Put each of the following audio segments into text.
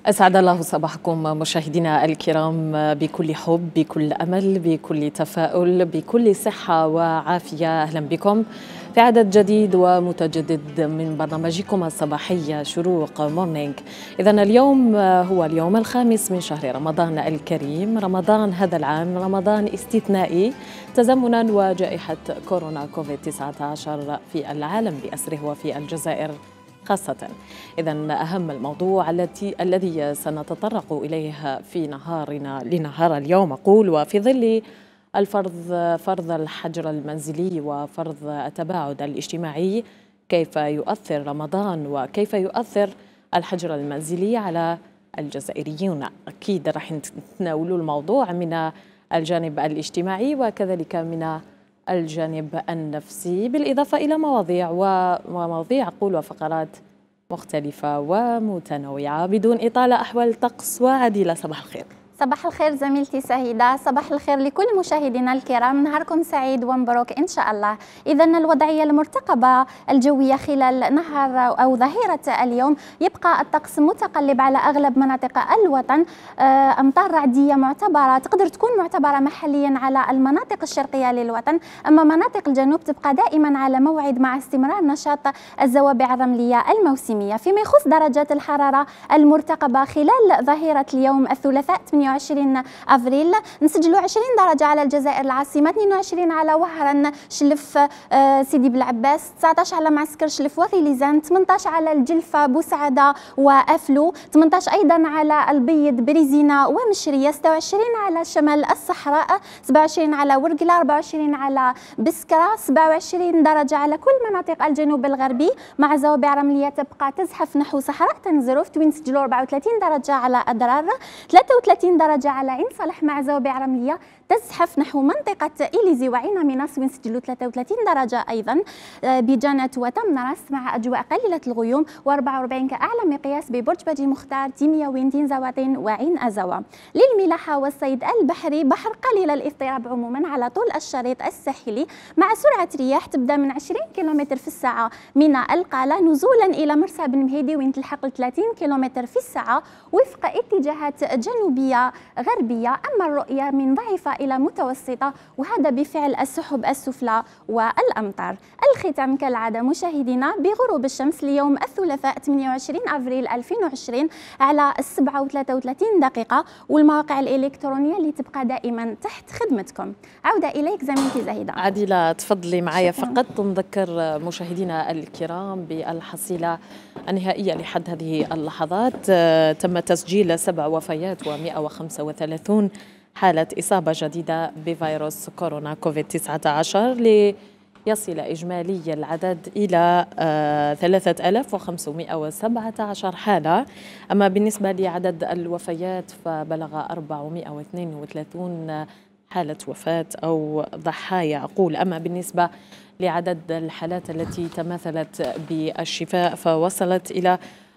أسعد الله صباحكم مشاهدينا الكرام بكل حب، بكل أمل، بكل تفاؤل، بكل صحة وعافية. أهلا بكم في عدد جديد ومتجدد من برنامجكم الصباحي شروق مورنينج. إذن اليوم هو اليوم الخامس من شهر رمضان الكريم. رمضان هذا العام رمضان استثنائي تزامنا وجائحة كورونا كوفيد-19 في العالم بأسره وفي الجزائر خاصة. إذن أهم الموضوع الذي سنتطرق إليه في نهارنا لنهار اليوم وفي ظل فرض الحجر المنزلي وفرض التباعد الاجتماعي، كيف يؤثر رمضان وكيف يؤثر الحجر المنزلي على الجزائريون. أكيد راح نتناولوا الموضوع من الجانب الاجتماعي وكذلك من الجانب النفسي، بالإضافة إلى مواضيع أقول وفقرات مختلفة ومتنوعة. بدون إطالة، أحوال طقس وعديلة. صباح الخير. صباح الخير زميلتي سهيدة، صباح الخير لكل مشاهدينا الكرام، نهاركم سعيد ومبروك إن شاء الله. إذا الوضعية المرتقبة الجوية خلال نهار أو ظهيرة اليوم يبقى الطقس متقلب على أغلب مناطق الوطن. أمطار رعدية معتبرة تقدر تكون معتبرة محليا على المناطق الشرقية للوطن، أما مناطق الجنوب تبقى دائما على موعد مع استمرار نشاط الزوابع الرملية الموسمية. فيما يخص درجات الحرارة المرتقبة خلال ظهيرة اليوم الثلاثاء 28 أفريل نسجلوا 20 درجة على الجزائر العاصمة، 22 على وهران شلف سيدي بلعباس، 19 على معسكر شلف وغيليزان، 18 على الجلفة بوسعادة وأفلو، 18 أيضا على البيض بريزينا ومشرية، 26 على شمال الصحراء، 27 على ورقلة، 24 على بسكرة، 27 درجة على كل مناطق الجنوب الغربي مع زوابع رملية تبقى تزحف نحو صحراء تنزروف وين نسجلوا 34 درجة على أدرار، 33 درجة على عين صالح مع زوابع رملية تزحف نحو منطقة إليزي وعين ميناس ونسجلوا 33 درجة أيضا، بجانة وتمنرس مع أجواء قليلة الغيوم، و44 كأعلى مقياس ببرج باجي مختار تيميا وينتين زواتين وعين أزوا. للملاحة والصيد البحري بحر قليل الاضطراب عموما على طول الشريط الساحلي مع سرعة رياح تبدأ من 20 كم في الساعة من القالة نزولا إلى مرسى بن مهيدي وين تلحق 30 كم في الساعة وفق اتجاهات جنوبية غربية، أما الرؤية من ضعيفة إلى متوسطة وهذا بفعل السحب السفلى والأمطار. الختام كالعادة مشاهدينا بغروب الشمس ليوم الثلاثاء 28 أفريل 2020 على 7:33 والمواقع الإلكترونية اللي تبقى دائما تحت خدمتكم. عودة إليك زميلتي زهيدة. عديلة تفضلي معايا. فقط نذكر مشاهدينا الكرام بالحصيلة النهائية لحد هذه اللحظات. تم تسجيل 7 وفيات و135 حالة إصابة جديدة بفيروس كورونا كوفيد-19 ليصل إجمالي العدد إلى 3517 حالة. أما بالنسبة لعدد الوفيات فبلغ 432 حالة وفاة أو ضحايا أقول. أما بالنسبة لعدد الحالات التي تماثلت بالشفاء فوصلت إلى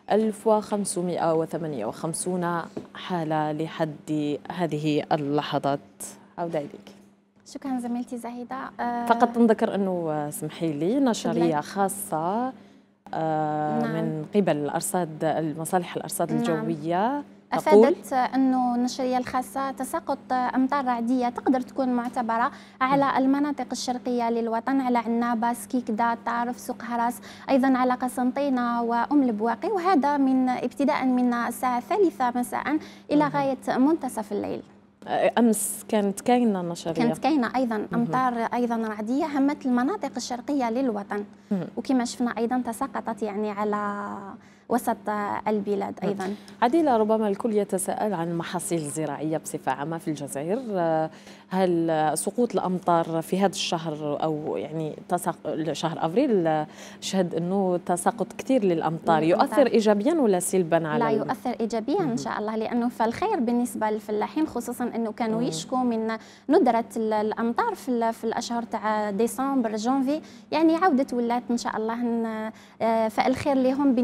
1558 حالة لحد هذه اللحظات. عودة إليك. شكرا زميلتي زهيدة. فقط نذكر أنه اسمحي لي نشرية خاصة من قبل مصالح الأرصاد الجوية أفادت أنه النشرية الخاصة تساقط أمطار رعدية تقدر تكون معتبرة على المناطق الشرقية للوطن، على عنابة، سكيكدا، طارف، سوق هراس، أيضا على قسنطينة وأم البواقي، وهذا من ابتداء من الساعة 3 مساء إلى غاية منتصف الليل. أمس كانت كاينة نشرية، كانت كاينة أيضا أمطار أيضا رعدية همت المناطق الشرقية للوطن، وكما شفنا أيضا تساقطت يعني على وسط البلاد أيضا. عديلة، ربما الكل يتساءل عن المحاصيل الزراعية بصفة عامة في الجزائر. هل سقوط الأمطار في هذا الشهر أو يعني شهر أفريل شهد أنه تساقط كثير للأمطار يؤثر إيجابيا ولا سلبا على لا يؤثر إيجابيا إن شاء الله، لأنه فالخير بالنسبة للفلاحين، خصوصا أنه كانوا يشكوا من ندرة الأمطار في الأشهر تاع ديسمبر جانفي، يعني عودة ولات إن شاء الله. فالخير لهم بالنسبة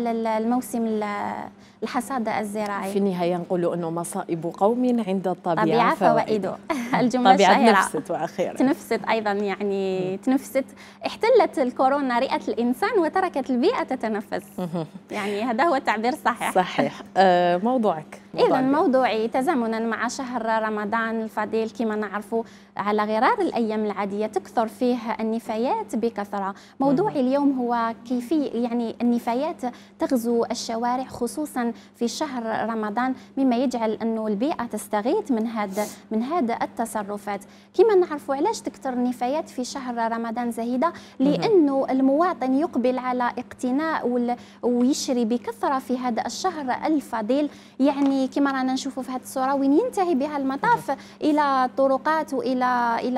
الموسم الحصاد الزراعي. في النهاية نقولوا أنه مصائب قوم عند الطبيعة فوائد. الجملة الطبيعة الشهيرة تنفست وأخيرا تنفست أيضا، يعني تنفست. احتلت الكورونا رئة الإنسان وتركت البيئة تتنفس. يعني هذا هو التعبير الصحيح. صحيح. موضوعك. إذا موضوعي تزامنا مع شهر رمضان الفضيل، كما نعرفوا على غرار الأيام العادية تكثر فيه النفايات بكثرة. موضوعي اليوم هو كيفية يعني النفايات تغزو الشوارع خصوصا في شهر رمضان، مما يجعل أنه البيئة تستغيث من هذا التصرفات. كما نعرفوا علاش تكثر النفايات في شهر رمضان زهيدة؟ لأنه المواطن يقبل على اقتناء ويشري بكثرة في هذا الشهر الفضيل. يعني كما رانا نشوفوا في هذه الصورة وين ينتهي بها المطاف إلى الطرقات وإلى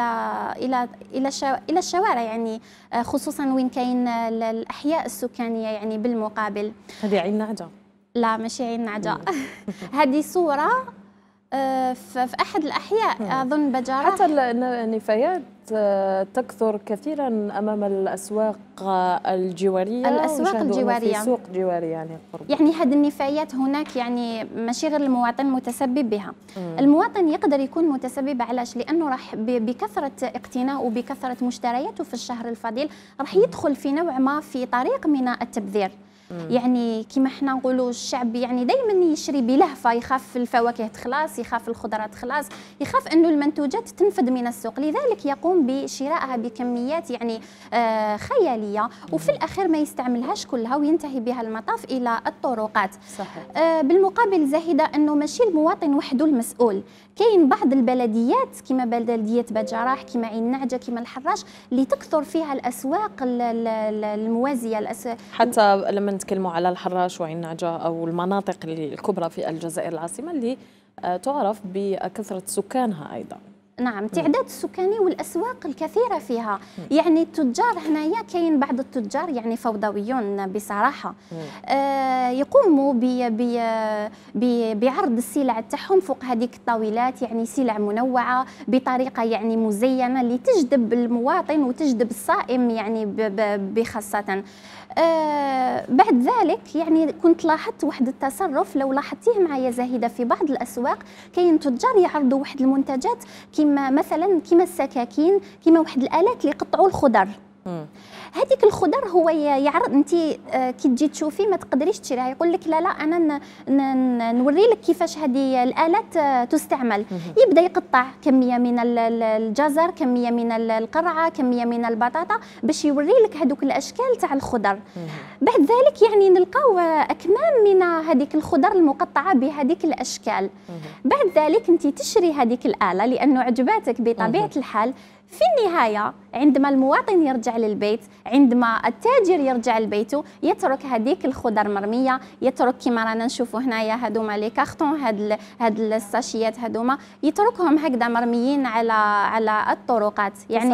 إلى الشوارع، يعني خصوصا وين كاين الأحياء السكانية. يعني بالمقابل هذه عين نعجة؟ لا ماشي عين نعجة. هذه صورة في أحد الأحياء أظن بجارة. حتى النفايات تكثر كثيرا أمام الأسواق الجوارية. الأسواق الجوارية في سوق جواري يعني قرب. يعني هذه النفايات هناك يعني ماشي غير المواطن متسبب بها. المواطن يقدر يكون متسبب، علاش؟ لأنه راح بكثرة اقتناء وبكثرة مشترياته في الشهر الفضيل راح يدخل في نوع ما في طريق من التبذير. يعني كما حنا نقولوا الشعب يعني دائما يشري بلهفه، يخاف الفواكه تخلاص، يخاف الخضرات تخلاص، يخاف انه المنتوجات تنفد من السوق، لذلك يقوم بشرائها بكميات يعني خياليه، وفي الاخير ما يستعملهاش كلها وينتهي بها المطاف الى الطرقات. صحيح. بالمقابل زاهده انه ماشي المواطن وحده المسؤول، كاين بعض البلديات كما بلديه بجراح، كما عين نعجه، كما الحراش، اللي تكثر فيها الاسواق الموازيه. حتى لما نتكلموا على الحراش وعين نعجة أو المناطق الكبرى في الجزائر العاصمة اللي تعرف بكثرة سكانها أيضا. نعم، تعداد السكاني والأسواق الكثيرة فيها. يعني التجار هنايا كاين بعض التجار يعني فوضويون بصراحة، يقوموا بعرض السلع تاعهم فوق هذيك الطاولات، يعني سلع منوعة بطريقة يعني مزينة اللي تجذب المواطن وتجذب الصائم يعني بخاصة. بعد ذلك يعني كنت لاحظت واحد التصرف، لو لاحظتيه معايا زاهده، في بعض الاسواق كاين تجار يعرضوا واحد المنتجات كما مثلا كما السكاكين، كما واحد الالات اللي يقطعوا الخضر. هذيك الخضر هو يعرض، انت كي تجي تشوفي ما تقدريش تشريها، يقول لك لا انا نوري لك كيفاش هذه الالات تستعمل. يبدا يقطع كميه من الجزر، كميه من القرعه، كميه من البطاطا، باش يوري لك هذوك الاشكال تاع الخضر. بعد ذلك يعني نلقاو اكمام من هذيك الخضر المقطعه بهذيك الاشكال. بعد ذلك انت تشري هذيك الاله لانه عجباتك بطبيعه الحال. في النهاية عندما المواطن يرجع للبيت، عندما التاجر يرجع لبيته، يترك هذيك الخضر مرمية، يترك كما رانا نشوفوا هنايا هذوما لي كارطون، هاد الساشيات هذوما يتركهم هكذا مرميين على الطرقات. يعني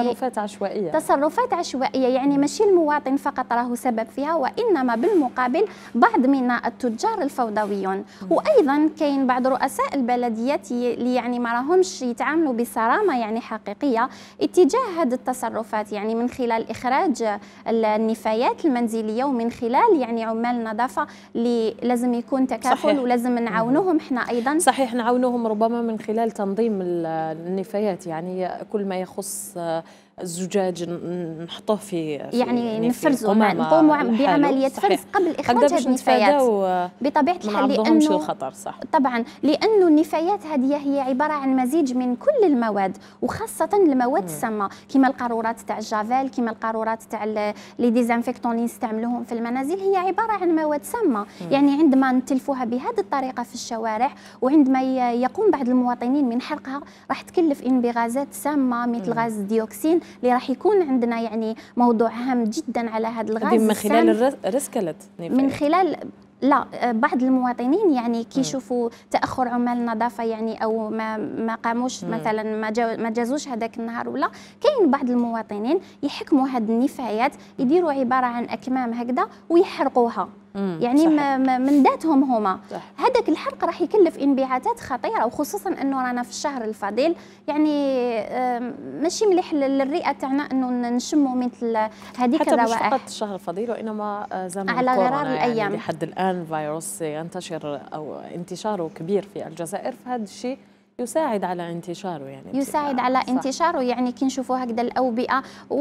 تصرفات عشوائية. يعني ماشي المواطن فقط راه سبب فيها، وإنما بالمقابل بعض من التجار الفوضويون. وأيضا كاين بعض رؤساء البلديات اللي يعني ما راهمش يتعاملوا بصرامة يعني حقيقية اتجاه هذه التصرفات، يعني من خلال إخراج النفايات المنزلية، ومن خلال يعني عمال النظافة اللي لازم يكون تكافل. صحيح. ولازم نعاونوهم احنا أيضا. صحيح، نعاونوهم ربما من خلال تنظيم النفايات، يعني كل ما يخص الزجاج نحطوه في يعني نفرزوا، نقوموا بعمليه فرز قبل اخراج هذه النفايات بطبيعه الحال، لانه الخطر. صح طبعا، لانه النفايات هذه هي عباره عن مزيج من كل المواد، وخاصه المواد السامه كما القارورات تاع الجافيل، كما القارورات تاع لي ديزانفيكتون اللي نستعملوهم في المنازل، هي عباره عن مواد سامه. يعني عندما نتلفوها بهذه الطريقه في الشوارع، وعندما يقوم بعض المواطنين من حرقها، راح تكلف بغازات سامه مثل غاز الديوكسين، اللي راح يكون عندنا يعني موضوع هام جدا على هذا الغاز. من خلال الرسكلة، من خلال لا بعض المواطنين يعني كيشوفوا تاخر عمال النظافه، يعني او ما قاموش مثلا ما جازوش هذاك النهار، ولا كاين بعض المواطنين يحكموا هاد النفايات، يديروا عباره عن اكمام هكذا ويحرقوها. يعني من ذاتهم هما. هذاك الحرق راح يكلف انبعاثات خطيره، وخصوصا انه رانا في الشهر الفضيل، يعني ماشي مليح للرئه تاعنا انه نشموا مثل هذيك الروائح. حتى مش فقط الشهر الفضيل، وانما زمن على غرار الايام، يعني لحد الان فيروس ينتشر او انتشاره كبير في الجزائر، فهذا الشيء يساعد على انتشاره، يعني يساعد على انتشاره. يعني كي نشوفوا هكذا الاوبئه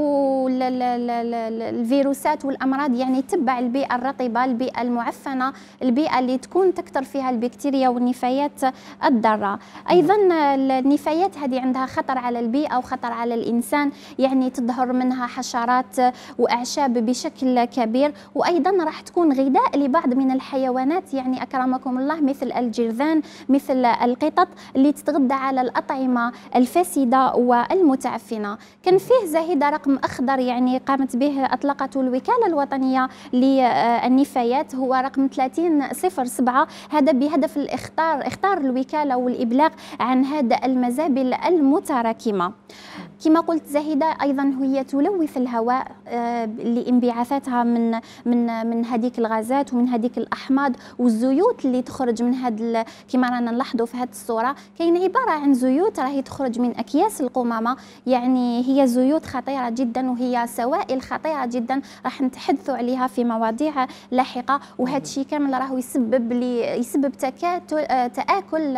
والفيروسات والامراض، يعني تبع البيئه الرطبه، البيئه المعفنه، البيئه اللي تكون تكثر فيها البكتيريا والنفايات الضاره. ايضا النفايات هذه عندها خطر على البيئه وخطر على الانسان، يعني تظهر منها حشرات واعشاب بشكل كبير، وايضا راح تكون غذاء لبعض من الحيوانات، يعني اكرمكم الله، مثل الجرذان، مثل القطط اللي تتغذى على الأطعمة الفاسدة والمتعفنة. كان فيه زاهدة رقم أخضر يعني قامت به أطلقته الوكالة الوطنية للنفايات، هو رقم 3007. هذا بهدف اختار الوكالة والإبلاغ عن هذا المزابل المتراكمة. كما قلت زاهدة أيضا هي تلوث الهواء لانبعاثاتها من هذيك الغازات ومن هذيك الأحماض والزيوت اللي تخرج من هذا، كما رانا نلاحظوا في هذه الصورة. كاين عبارة عن زيوت راهي تخرج من أكياس القمامة، يعني هي زيوت خطيرة جدا وهي سوائل خطيرة جدا، راح نتحدثوا عليها في مواضيع لاحقة. وهذا الشيء كامل راهو يسبب تآكل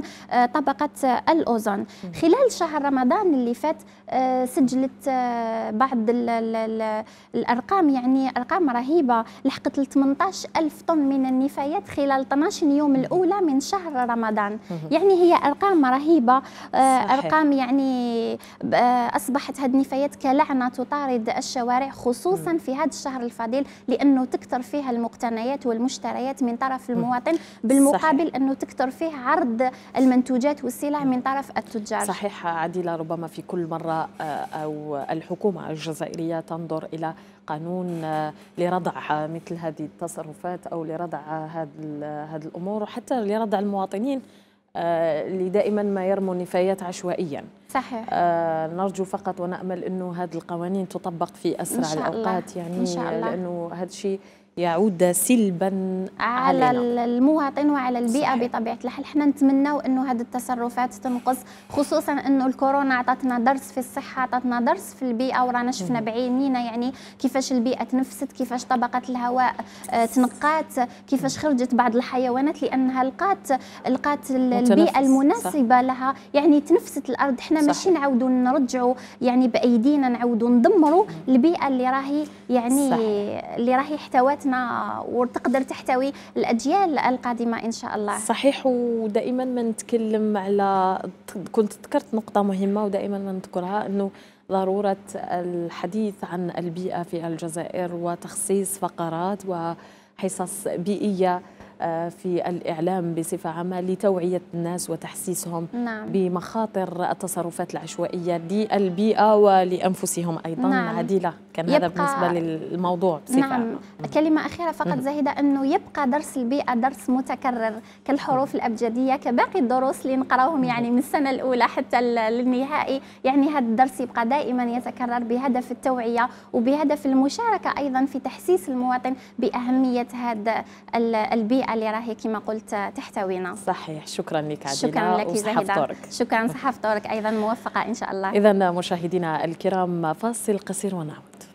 طبقة الأوزون. خلال شهر رمضان اللي فات سجلت بعض الأرقام، يعني أرقام رهيبة، لحقت ل 18,000 طن من النفايات خلال 12 يوم الأولى من شهر رمضان. يعني هي أرقام رهيبة، أرقام يعني أصبحت هذه النفايات كلعنة تطارد الشوارع، خصوصا في هذا الشهر الفضيل، لأنه تكثر فيها المقتنيات والمشتريات من طرف المواطن، بالمقابل أنه تكثر فيه عرض المنتوجات والسلع من طرف التجار. صحيح عديلة، ربما في كل مرة أو الحكومة الجزائرية تنظر إلى قانون لردع مثل هذه التصرفات أو لردع هذه الأمور، وحتى لردع المواطنين اللي دائما ما يرموا النفايات عشوائيا. صحيح. نرجو فقط ونأمل أنه هذه القوانين تطبق في أسرع الأوقات، يعني إن شاء الله. لأنه هذا الشيء يعود سلبا على المواطن وعلى البيئة. صحيح. بطبيعة الحال حنا نتمناو انه هذه التصرفات تنقص، خصوصا انه الكورونا عطاتنا درس في الصحة، عطاتنا درس في البيئة، ورانا شفنا بعينينا يعني كيفاش البيئة تنفست، كيفاش طبقة الهواء تنقات، كيفاش خرجت بعض الحيوانات لانها لقات البيئة المناسبة. صح. لها، يعني تنفست الارض. حنا ماشي نعاودوا نرجعوا يعني بايدينا نعاودوا ندمروا البيئة اللي راهي يعني اللي راهي احتوت وتقدر تحتوي الأجيال القادمة إن شاء الله. صحيح. ودائما ما نتكلم على، كنت ذكرت نقطة مهمة ودائما ما نذكرها، أنه ضرورة الحديث عن البيئة في الجزائر وتخصيص فقرات وحصص بيئية في الإعلام بصفة عامة لتوعية الناس وتحسيسهم بمخاطر التصرفات العشوائية للبيئة ولأنفسهم أيضا. عديلة، كان هذا بالنسبة للموضوع بصفة عامة. كلمة أخيرة فقط زاهدة، أنه يبقى درس البيئة درس متكرر كالحروف الأبجدية، كباقي الدروس اللي نقراوهم يعني من السنة الأولى حتى للنهائي. يعني هذا الدرس يبقى دائما يتكرر بهدف التوعية وبهدف المشاركة أيضا في تحسيس المواطن بأهمية هذا البيئة اللي راهي كما قلت تحتوينا. صحيح. شكرا لك عديلة. شكرا لك زاهدة. شكرا، صحة فطورك أيضا موفقة إن شاء الله. إذا مشاهدينا الكرام فاصل قصير ونعود.